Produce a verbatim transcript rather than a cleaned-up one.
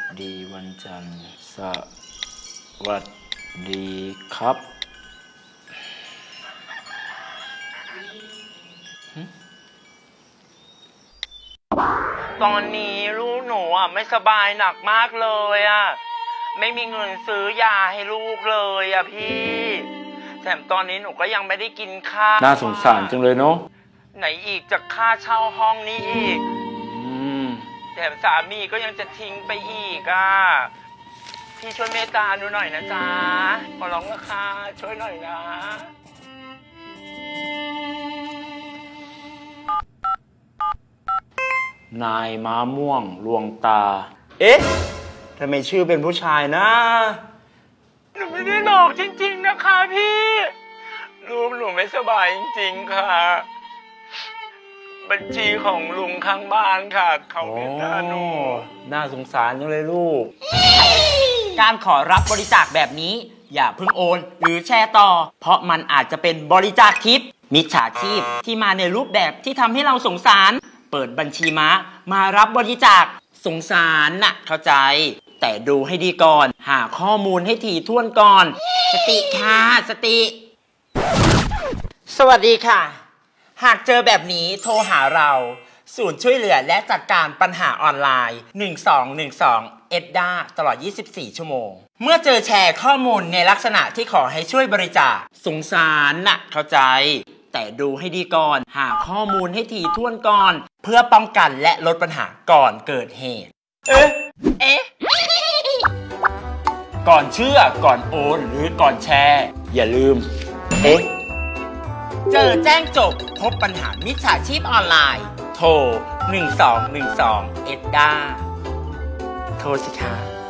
ดีวันจันทร์สวัสดีครับตอนนี้ลูกหนูอ่ะไม่สบายหนักมากเลยอ่ะไม่มีเงินซื้อยาให้ลูกเลยอ่ะพี่แถมตอนนี้หนูก็ยังไม่ได้กินข้าวน่าสงสารจังเลยเนาะไหนอีกจากค่าเช่าห้องนี้อีกแถมสามีก็ยังจะทิ้งไปอีกอ่ะพี่ช่วยเมตตาหนูหน่อยนะจ๊ะขอร้องนะคะช่วยหน่อยนะนายม้าม่วงลวงตาเอ๊ะทำไมชื่อเป็นผู้ชายนะหนูไม่ได้หลอกจริงๆนะคะพี่ลูกหนูไม่สบายจริงๆค่ะบัญชีของลุงข้างบ้านค่ะเขาเมตตาหนูน่าสงสารจังเลยลูกการขอรับบริจาคแบบนี้อย่าเพิ่งโอนหรือแชร์ต่อเพราะมันอาจจะเป็นบริจาคทิปมิจฉาชีพที่มาในรูปแบบที่ทำให้เราสงสารเปิดบัญชีม้ามารับบริจาคสงสารน่ะเข้าใจแต่ดูให้ดีก่อนหาข้อมูลให้ถี่ถ้วนก่อนสติค่ะสติสวัสดีค่ะหากเจอแบบนี้โทรหาเราศูนย์ช่วยเหลือและจัดการปัญหาออนไลน์หนึ่งสองหนึ่งสองเอ็ดด้าตลอดยี่สิบสี่ชั่วโมงเมื่อเจอแชร์ข้อมูลในลักษณะที่ขอให้ช่วยบริจาคสงสารน่ะเข้าใจแต่ดูให้ดีก่อนหาข้อมูลให้ถี่ถ้วนก่อนเพื่อป้องกันและลดปัญหาก่อนเกิดเหตุเอ๊ะเอ๊ะก่อนเชื่อก่อนโอนหรือก่อนแชร์อย่าลืมเอ๊ะเจอแจ้งจบพบปัญหามิจฉาชีพออนไลน์โทรหนึ่งสองหนึ่งสองเอ็ดด้าโทรสิคะ